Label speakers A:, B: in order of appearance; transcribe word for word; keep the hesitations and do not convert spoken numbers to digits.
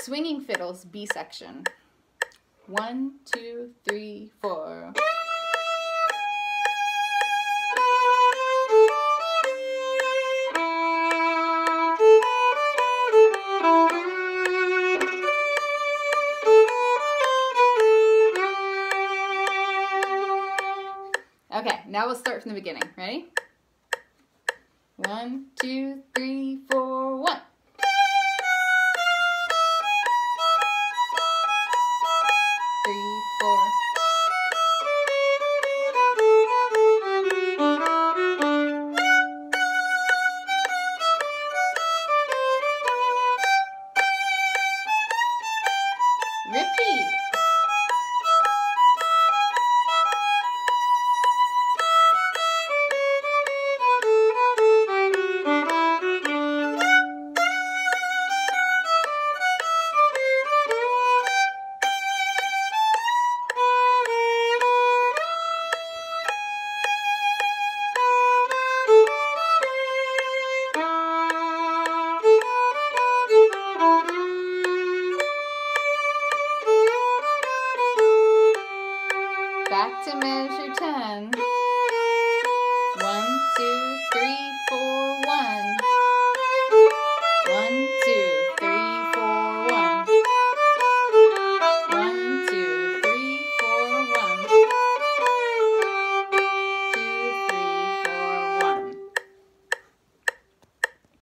A: Swinging fiddles, B section. One, two, three, four. Okay, now we'll start from the beginning. Ready? One, two, three, four, one. Three, four. Repeat. Back to measure ten. One, two, three, four, one. One, two.